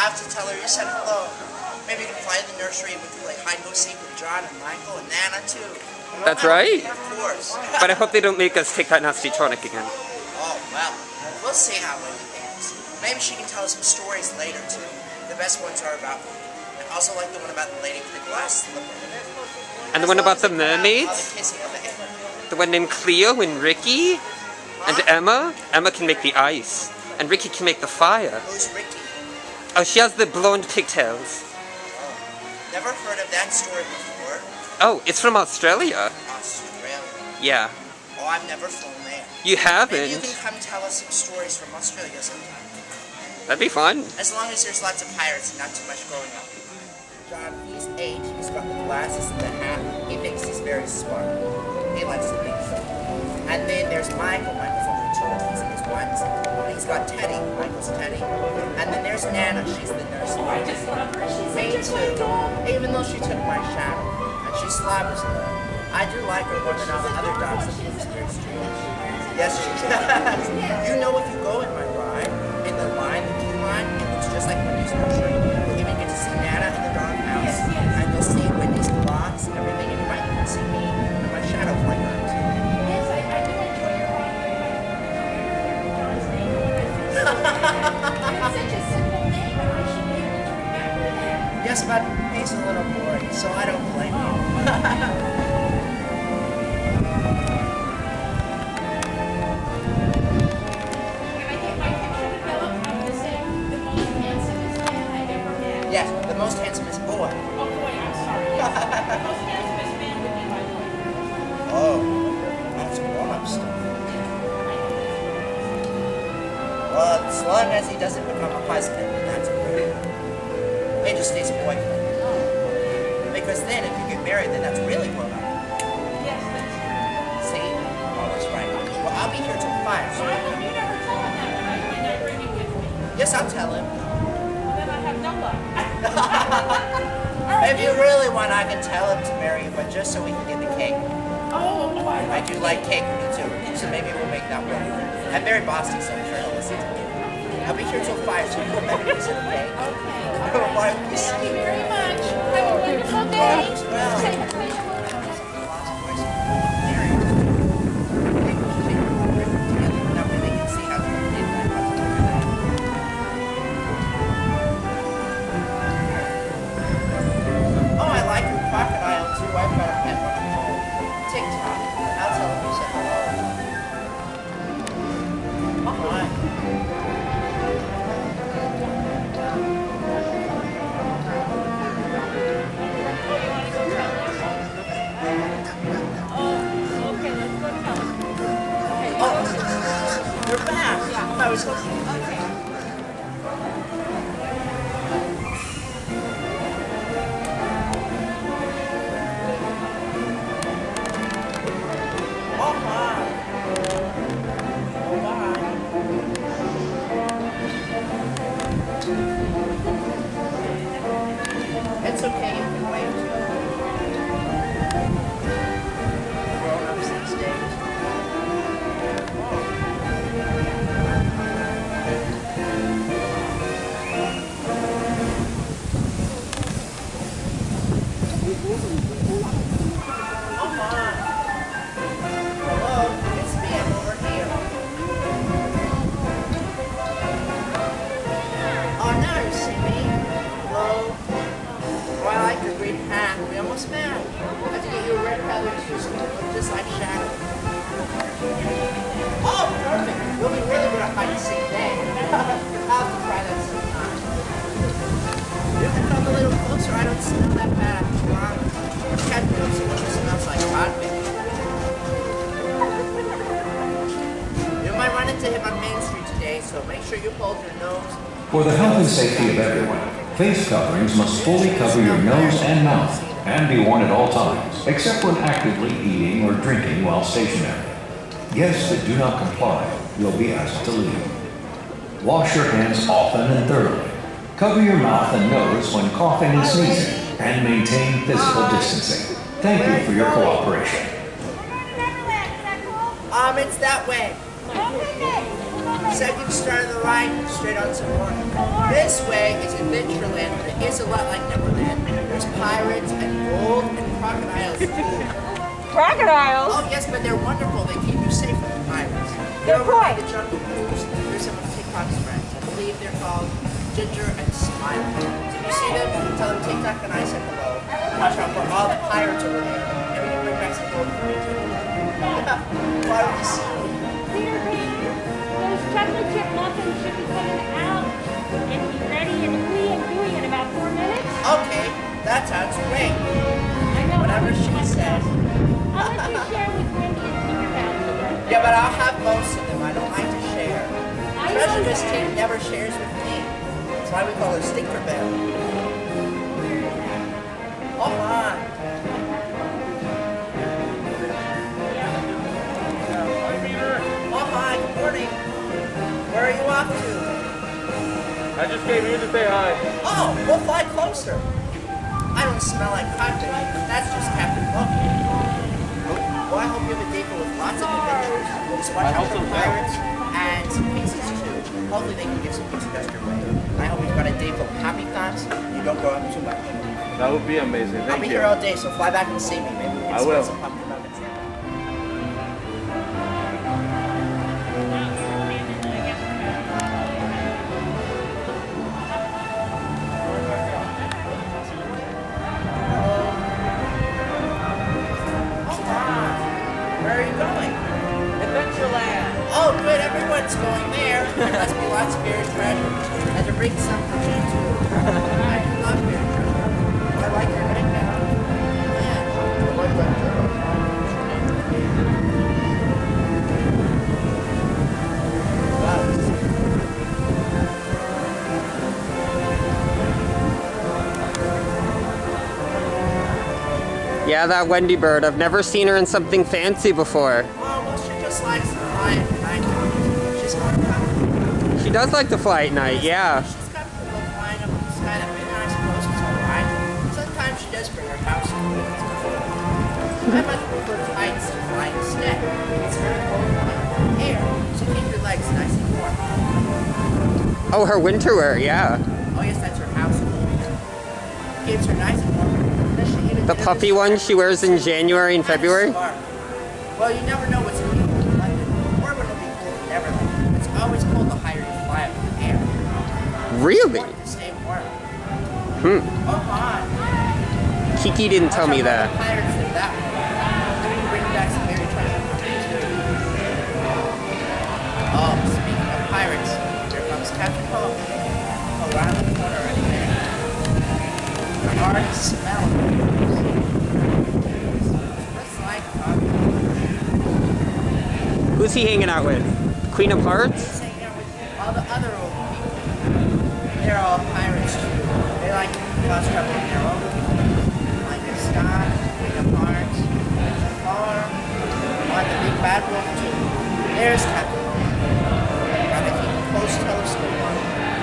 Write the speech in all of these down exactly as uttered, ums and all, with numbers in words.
have to tell her you said hello. Maybe you can fly in the nursery and we can play hide and go seek with John and Michael and Nana too. That's right. Of course. But I hope they don't make us take that nasty tonic again. Oh, well, we'll see how Wendy is. Maybe she can tell us some stories later too. The best ones are about, I also like the one about the lady with the glass slipper. And the one about the mermaids? The kissing of the hand. The one named Cleo and Ricky? Huh? And Emma? Emma can make the ice. And Ricky can make the fire. Who's Ricky? Oh, she has the blonde pigtails. Oh, never heard of that story before. Oh, it's from Australia. Australia? Yeah. Oh, I've never flown there. You haven't? Maybe you can come tell us some stories from Australia sometime. That'd be fun. As long as there's lots of pirates and not too much growing up. John, he's eight, he's got the glasses and the hat. He thinks he's very smart. He likes to think so. And then there's Michael. Michael's only two, he's in his ones. He's got Teddy. Michael's Teddy. And then there's Nana, she's the nurse. Me too. Even though she took my shadow. And she slobbers a little. I do like her more than all the other dogs that she was very strange. Yes, she does. You know if you go in my ride, in the line, the queue line, it looks just like Wendy's nursery. You even get to see Nana in the dog house. And you'll see Wendy's blocks and everything. And you might even see me and my shadow flying around too. Yes, I, I do enjoy your ride. It's such a simple name, and I should be able to remember that. Yes, but he's a little boring, so I don't blame you. Yes, the most handsomest boy. Oh, boy, I'm sorry. Yes. The most handsomest man would be my boy. Oh, that's grown-up stuff. Well, as long as he doesn't become a husband, then that's good. He just needs a boyfriend. Because then, if you get married, then that's really grown up. Yes, that's true. See? Oh, that's right. Well, I'll be here till five. So Why have you never told him that? Why might I bring him with me? yes, I'll tell him. Well, then I have no luck. If you really want, I can tell him to marry you, but just so we can get the cake. Oh, oh, I I do like cake too, so maybe we'll make that work. I'm very bossy, so I'm sure he'll listen to me. I'll be here till five, so you'll let me visit, okay? Okay. Why would you Thank you see? very much. Have a wonderful day. Well. Oh, I like your crocodile too. I've got a pet one called TikTok. I'll tell him you said hello. Oh, my. Oh, you're back. I was hoping. Okay. Oh, my. Oh, bye. It's okay, you can wait. Grown-ups these days. Oh my. Hello, it's me, I'm over here. Oh, now you see me. Hello. Oh, I like your green hat. We almost met. I have to get you a red feather too, so you look just like Shadow. Oh, perfect. We'll be really good at hide and seek day. I'll have to try that sometime. You can come a little closer. I don't smell that bad. Come on. Cat feels it just smells like cotton. You might run into him on Main Street today, so make sure you hold your nose. For the health and safety of everyone, face coverings must fully cover your nose and mouth and be worn at all times, except when actively eating or drinking while stationary. Guests that do not comply will be asked to leave. Wash your hands often and thoroughly. Cover your mouth and nose when coughing and sneezing, and maintain physical distancing. Thank you for your cooperation. Um, it's that way. Okay. Second star to the right, straight on some more. This way is Adventureland, but it is a lot like Neverland. There's pirates and gold and crocodiles too. Crocodiles? Oh yes, but they're wonderful. They keep you safe from the pirates. They're They're over by cool. the jungle cruise. There's some of TikTok's friends. I believe they're called Ginger and Smile. If you see them, tell them TikTok and I said hello. Watch out for all the pirates over there. And we can bring back some gold for you too. Why would you see me? Those chocolate chip muffins should be coming out and be ready and we are doing in about four minutes. Okay, that sounds great. I know. Whatever she says. I'll let you share with Wendy and Peter about it. Yeah, but I'll have most of them. I don't like to share. I Especially know because that. Tina never shares with me. That's why we call her Stinker Bell. Oh my. Oh hi, good morning. Where are you off to? I just came here to say hi. Oh, we'll fly closer. I don't smell like cocktail. That's just Captain Hook. Well, I hope you have a day full with lots of adventures. Just watch out for pirates and some pixies too. Hopefully they can get some pixie dust your way. I hope you've got a day full of happy thoughts and you don't grow up too much. That would be amazing. Thank I'll be you. here all day, so fly back and see me. Maybe we can I split will. some pumpkin muffins. Where are you going? Adventureland. Oh, good. Everyone's going there. There must be lots of buried treasure. And to bring some for you too. I do love buried treasure. I like your neck now. Yeah. I like that too. Yeah, that Wendy bird. I've never seen her in something fancy before. Oh, well, she just likes to fly at night. She's more comfortable. She does like to fly at night, yeah. She's comfortable flying up in the sky. That and I suppose it's alright. Sometimes she does bring her house in. I much prefer kites to flying instead. It's very cold and air, so keep your legs nice and warm. Oh, her winter wear, yeah. Oh yes, that's her house. Keeps her nice and warm. Does she eat a The bit of puffy this one she wears in January and February. Well, you never know what's going to be cold in London, or when it'll be cold in Neverland. It's always cold the higher you fly up in the air. Really? Important to stay warm. Hmm. Oh my. Kiki didn't tell me that. Pirates did that. We can bring back some very treasure too. Oh, speaking of pirates, here comes Captain Hook. Around the corner right there. The hard smell. Looks like um, Who's he hanging out with? Queen of Hearts? he's hanging out with all the other old people. They're all pirates too. They like to cause trouble in their own people. Like the sky, Queen of Hearts, the farm, on the big bad wolf too. There's Captain Hook. Gotta keep a close telescope on.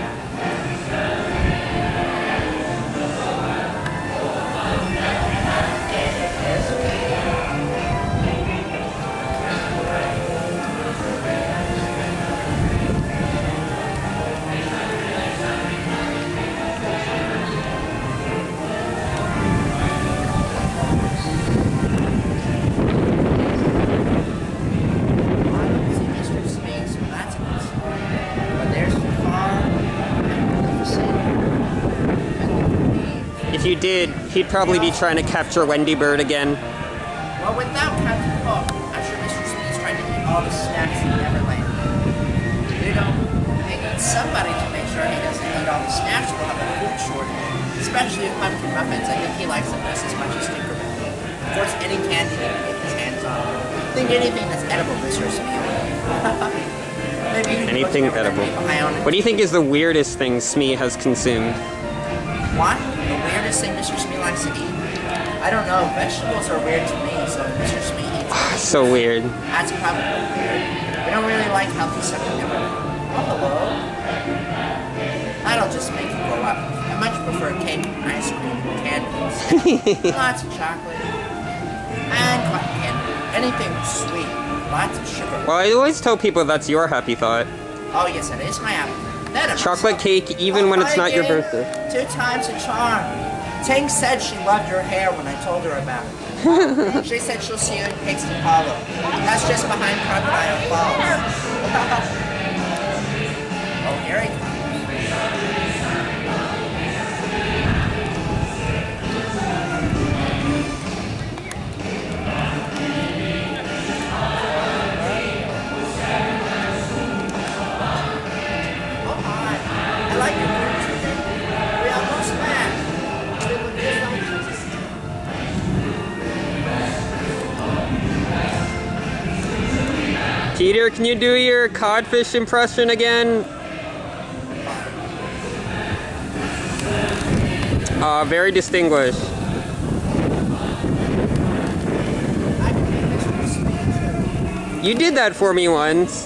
If you did, he'd probably be trying to capture Wendy Bird again. Well, without Captain Hook, I'm sure Mister Speed's trying to eat all the snacks in Neverland. You know, they need somebody to make sure he doesn't eat all the snacks. We'll have a food shortage. Especially with pumpkin muffins. I think he likes them just as much as Tinkerbell. Of course, any candy he can get his hands on. I think anything that's edible, Mister Speed. Maybe you can Anything go to edible. Neverland. What do you think is the weirdest thing Smee has consumed? What? The weirdest thing Mister Smee likes to eat? I don't know. Vegetables are weird to me, so if Mister Smee eats vegetables, So weird. that's probably weird. We don't really like healthy stuff in Neverland. Oh, hello. That'll just make you grow up. I much prefer cake, ice cream, candies, lots of chocolate, and cotton candy. Anything sweet, lots of sugar. Well, I always tell people that's your happy thought. Oh yes, it is my apple. That Chocolate cake even when it's not your birthday. Two times a charm. Ting said she loved your hair when I told her about it. She said she'll see you in Chrystal Hollow. That's just behind Crocodile Falls. Oh, here he comes. Peter, can you do your codfish impression again? Uh, very distinguished. You did that for me once.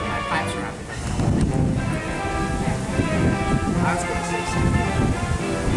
I was going to say something.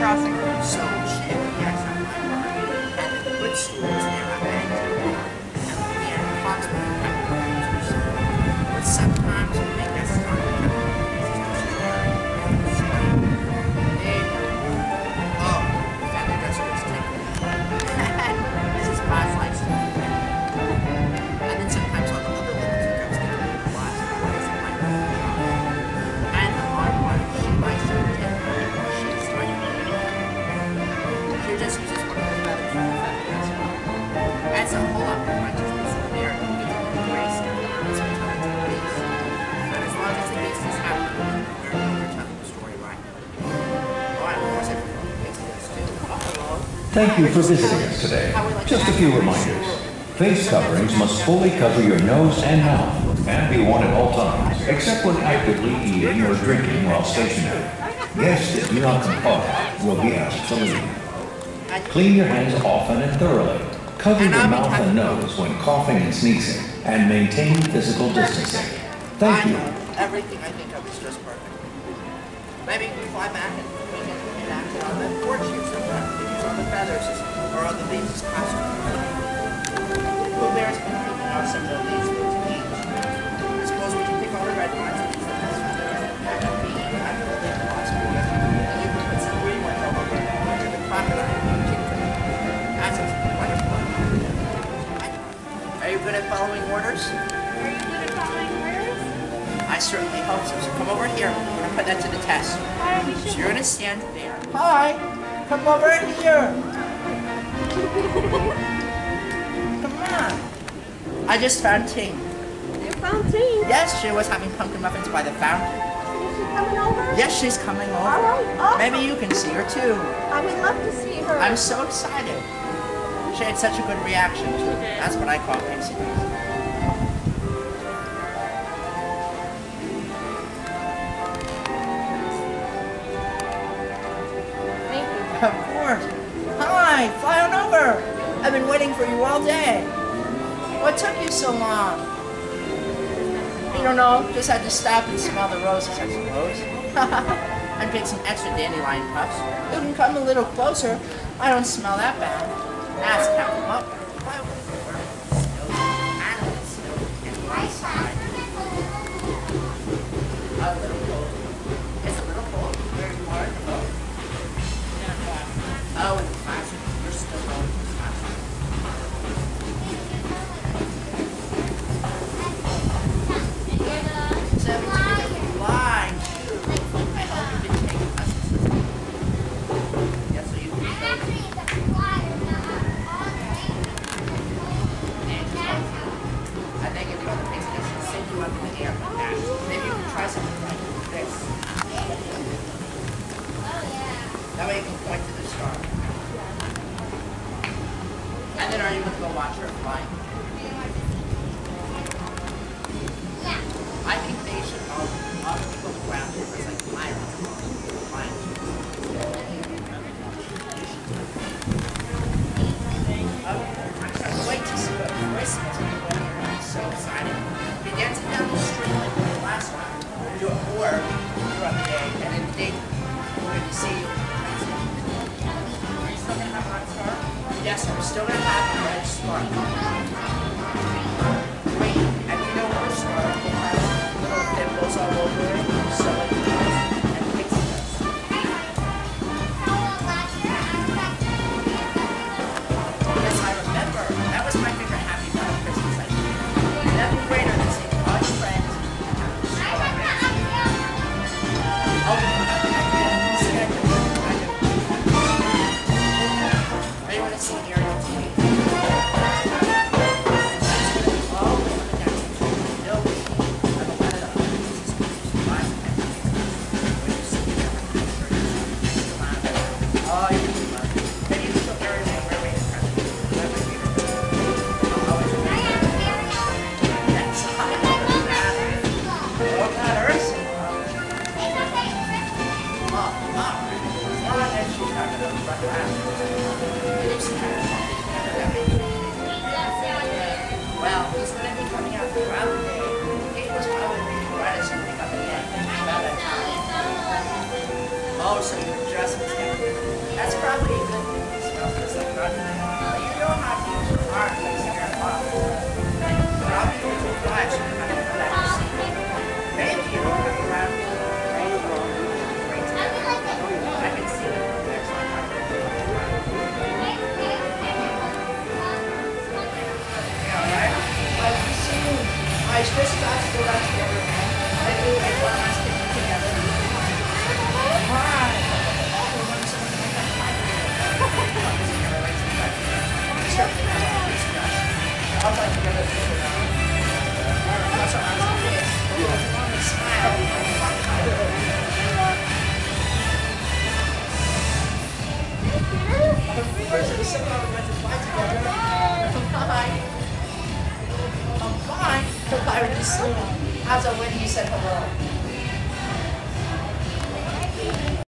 crossing. So she reacts on my bar, and the Chrystal was near my bed. And we had talks about the characters. But sometimes we make that start. Then, oh, the family dresser was taken. This is God's lifestyle. And then sometimes all the other little teacups get to be lost. And the hard one, she likes to pretend she's trying to be. She just uses one of the feathers from the family dresser. Adds a whole lot more consciousness in there. You get to be grace and it's what telling the base. And as long as the base is happy, you're telling the story right. Oh, and of course, everyone gets this too. Oh, hello. Thank you for visiting us today. Just a few reminders. Face coverings must fully cover your nose and mouth and be worn at all times, except when actively eating or drinking while stationary. Guests that do not comply will be asked to leave. Clean your hands often and thoroughly. Cover your mouth and nose when coughing and sneezing, and maintain physical distancing. Thank I you. know. Everything I think of is just perfect. Maybe we fly back and we can enact it on the porch here sometime. We use on the feathers or on the leaves as costumes. Blueberries can pick out some of the leaves for to eat. I suppose we can pick all the red ones and use them as feathers and pack up the eat after the leaf possible. And you can put some green ones over under the crocodile and kick them. That sounds wonderful. Are you good at following orders? Are you good at following orders? I certainly hope so. So come over here. We're going to put that to the test. Hi, we So should. you're going to stand there. Hi. Come over here. Come on. I just found Ting. You found tea. Yes, she was having pumpkin muffins by the fountain. Is she coming over? Yes, she's coming over. All right, awesome. Maybe you can see her too. I would love to see her. I'm so excited. She had such a good reaction too. That's what I call Pixie. Thank you. Of course. Hi, fly on over. I've been waiting for you all day. What took you so long? You don't know, just had to stop and smell the roses, I suppose. And pick some extra dandelion puffs. You can come a little closer. I don't smell that bad. Ask how come up. Fly over the door. Snow, animals, snow, and my side. A little cold. It's a little cold. Where you are, the boat. Oh, it's classic. You're still going to classic. seventeen, fly, shoot. I hope you didn't take lessons. Yeah, so you can go. I think if you want to fix this, it'll send you up in the air like that. Maybe you can try something like this. That way you can point to the star. And then are you going to go watch her fly? I think they should all, all the people around here was like pirates. Flying. I can't wait to see what Christmas is going to be. I'm so excited. Be dancing down the street like we did last time. Do it more throughout the day, and then the day we're going to see you. Are you still going to have a red star? Yes, we're still going to have a red star. Wait, and you know our star has little dimples all over it, so it does, and Pixie does. Yes, I remember. That was my favorite happy part of Christmas, I think. Nothing greater than seeing all your friends and having a star. Oh, see, I do. I do. Are you going to see Ariel T V? Well, he's going to be coming out throughout the day. It was probably reading right as you pick up the end. Oh, so you're dressed as that. anniversary, somehow we went to fly together. Bye. Oh, bye. Bye, Reese. How's it when you said hello?